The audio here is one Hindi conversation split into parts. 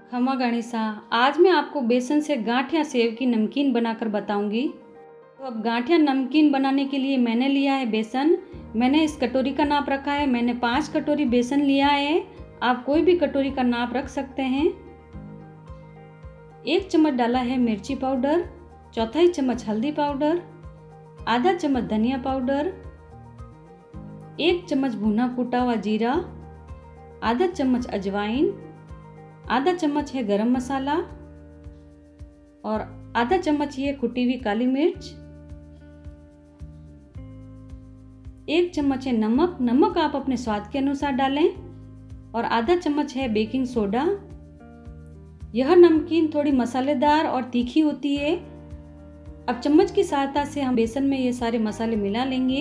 खमा गणिसा। आज मैं आपको बेसन से गांठिया सेव की नमकीन बनाकर बताऊंगी। तो अब गांठिया नमकीन बनाने के लिए मैंने लिया है बेसन। मैंने इस कटोरी का नाप रखा है। मैंने 5 कटोरी बेसन लिया है। आप कोई भी कटोरी का नाप रख सकते हैं। 1 चम्मच डाला है मिर्ची पाउडर, चौथाई चम्मच हल्दी पाउडर, आधा चम्मच धनिया पाउडर, 1 चम्मच भुना कूटा हुआ जीरा, आधा चम्मच अजवाइन, आधा चम्मच है गरम मसाला और आधा चम्मच ये कुटी हुई काली मिर्च, 1 चम्मच है नमक। नमक आप अपने स्वाद के अनुसार डालें और आधा चम्मच है बेकिंग सोडा। यह नमकीन थोड़ी मसालेदार और तीखी होती है। अब चम्मच की सहायता से हम बेसन में ये सारे मसाले मिला लेंगे।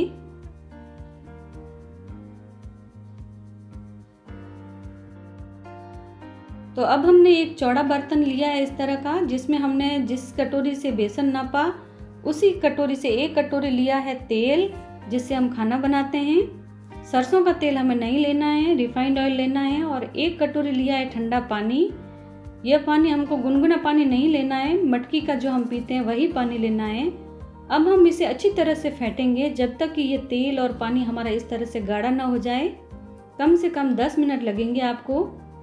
तो अब हमने एक चौड़ा बर्तन लिया है इस तरह का, जिसमें हमने जिस कटोरी से बेसन नापा उसी कटोरी से 1 कटोरी लिया है तेल, जिससे हम खाना बनाते हैं। सरसों का तेल हमें नहीं लेना है, रिफाइंड ऑयल लेना है। और 1 कटोरी लिया है ठंडा पानी। यह पानी हमको गुनगुना पानी नहीं लेना है, मटकी का जो हम पीते हैं वही पानी लेना है। अब हम इसे अच्छी तरह से फेंटेंगे जब तक कि ये तेल और पानी हमारा इस तरह से गाढ़ा ना हो जाए। कम से कम 10 मिनट लगेंगे आपको।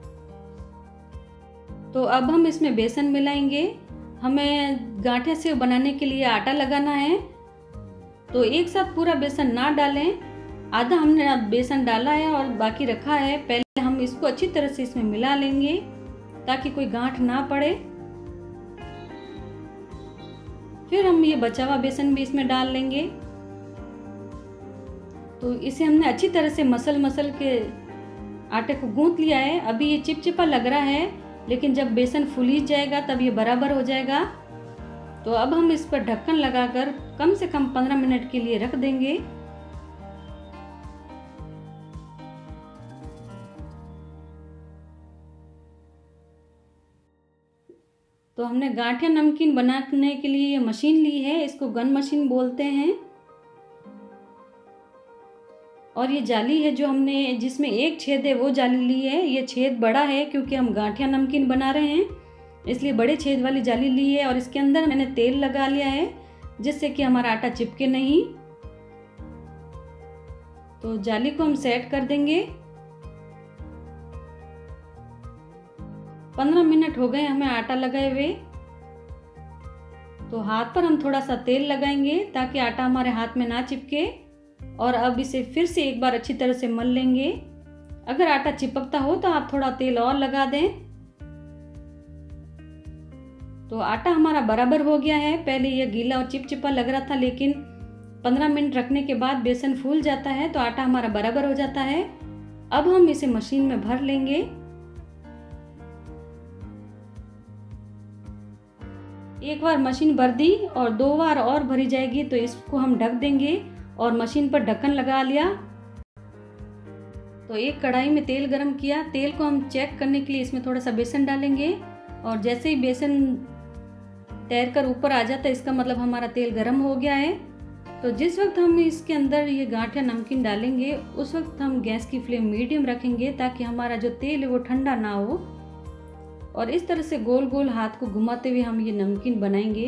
तो अब हम इसमें बेसन मिलाएंगे। हमें गांठिया सेव बनाने के लिए आटा लगाना है, तो एक साथ पूरा बेसन ना डालें। आधा हमने बेसन डाला है और बाकी रखा है। पहले हम इसको अच्छी तरह से इसमें मिला लेंगे ताकि कोई गांठ ना पड़े। फिर हम ये बचा हुआ बेसन भी इसमें डाल लेंगे। तो इसे हमने अच्छी तरह से मसल के आटे को गूंथ लिया है। अभी ये चिपचिपा लग रहा है, लेकिन जब बेसन फूल जाएगा तब ये बराबर हो जाएगा। तो अब हम इस पर ढक्कन लगाकर कम से कम 15 मिनट के लिए रख देंगे। तो हमने गांठिया नमकीन बनाने के लिए ये मशीन ली है, इसको गन मशीन बोलते हैं। और ये जाली है जो हमने, जिसमें एक छेद है वो जाली ली है। ये छेद बड़ा है क्योंकि हम गांठिया नमकीन बना रहे हैं, इसलिए बड़े छेद वाली जाली ली है। और इसके अंदर मैंने तेल लगा लिया है जिससे कि हमारा आटा चिपके नहीं। तो जाली को हम सेट कर देंगे। 15 मिनट हो गए हमें आटा लगाए हुए। तो हाथ पर हम थोड़ा सा तेल लगाएंगे ताकि आटा हमारे हाथ में ना चिपके। और अब इसे फिर से एक बार अच्छी तरह से मल लेंगे। अगर आटा चिपकता हो तो आप थोड़ा तेल और लगा दें। तो आटा हमारा बराबर हो गया है। पहले यह गीला और चिपचिपा लग रहा था, लेकिन 15 मिनट रखने के बाद बेसन फूल जाता है तो आटा हमारा बराबर हो जाता है। अब हम इसे मशीन में भर लेंगे। एक बार मशीन भर दी और 2 बार और भरी जाएगी, तो इसको हम ढक देंगे और मशीन पर ढक्कन लगा लिया। तो एक कढ़ाई में तेल गरम किया। तेल को हम चेक करने के लिए इसमें थोड़ा सा बेसन डालेंगे और जैसे ही बेसन तैरकर ऊपर आ जाता है इसका मतलब हमारा तेल गरम हो गया है। तो जिस वक्त हम इसके अंदर ये गांठिया नमकीन डालेंगे उस वक्त हम गैस की फ्लेम मीडियम रखेंगे ताकि हमारा जो तेल है वो ठंडा ना हो। और इस तरह से गोल गोल हाथ को घुमाते हुए हम ये नमकीन बनाएंगे।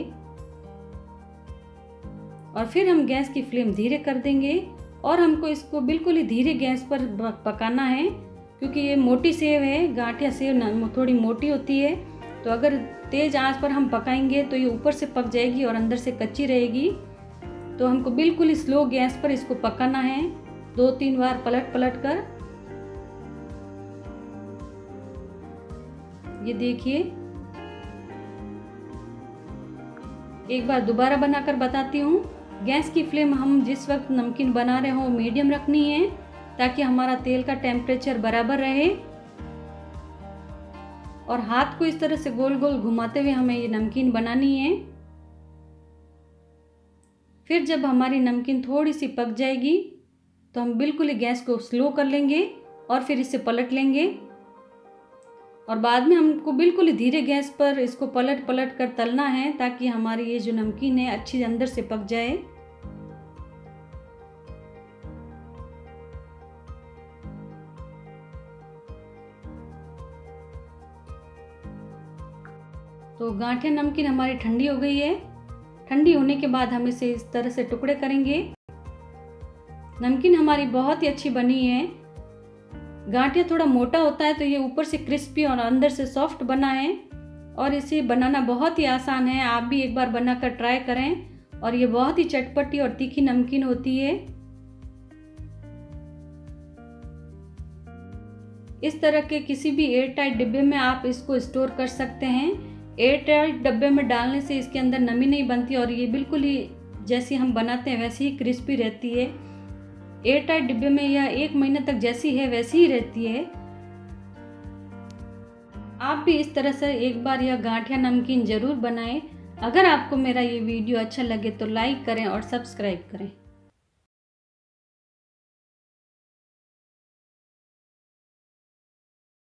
और फिर हम गैस की फ्लेम धीरे कर देंगे और हमको इसको बिल्कुल ही धीरे गैस पर पकाना है, क्योंकि ये मोटी सेव है। गांठिया सेव थोड़ी मोटी होती है, तो अगर तेज आंच पर हम पकाएंगे तो ये ऊपर से पक जाएगी और अंदर से कच्ची रहेगी। तो हमको बिल्कुल ही स्लो गैस पर इसको पकाना है, 2-3 बार पलट पलट कर। ये देखिए, एक बार दोबारा बनाकर बताती हूँ। गैस की फ्लेम हम जिस वक्त नमकीन बना रहे हो मीडियम रखनी है ताकि हमारा तेल का टेम्परेचर बराबर रहे। और हाथ को इस तरह से गोल गोल घुमाते हुए हमें ये नमकीन बनानी है। फिर जब हमारी नमकीन थोड़ी सी पक जाएगी तो हम बिल्कुल ही गैस को स्लो कर लेंगे और फिर इसे पलट लेंगे। और बाद में हमको बिल्कुल ही धीरे गैस पर इसको पलट पलट कर तलना है ताकि हमारी ये जो नमकीन है अच्छी अंदर से पक जाए। तो गांठिया नमकीन हमारी ठंडी हो गई है। ठंडी होने के बाद हम इसे इस तरह से टुकड़े करेंगे। नमकीन हमारी बहुत ही अच्छी बनी है। गांठिया थोड़ा मोटा होता है तो ये ऊपर से क्रिस्पी और अंदर से सॉफ्ट बना है और इसे बनाना बहुत ही आसान है। आप भी एक बार बनाकर ट्राई करें और ये बहुत ही चटपटी और तीखी नमकीन होती है। इस तरह के किसी भी एयर टाइट डिब्बे में आप इसको स्टोर कर सकते हैं। एयर टाइट डब्बे में डालने से इसके अंदर नमी नहीं बनती और ये बिल्कुल ही जैसी हम बनाते हैं वैसी ही क्रिस्पी रहती है। एयर टाइट डिब्बे में यह 1 महीने तक जैसी है वैसी ही रहती है। आप भी इस तरह से एक बार यह गांठिया नमकीन ज़रूर बनाएं। अगर आपको मेरा ये वीडियो अच्छा लगे तो लाइक करें और सब्सक्राइब करें।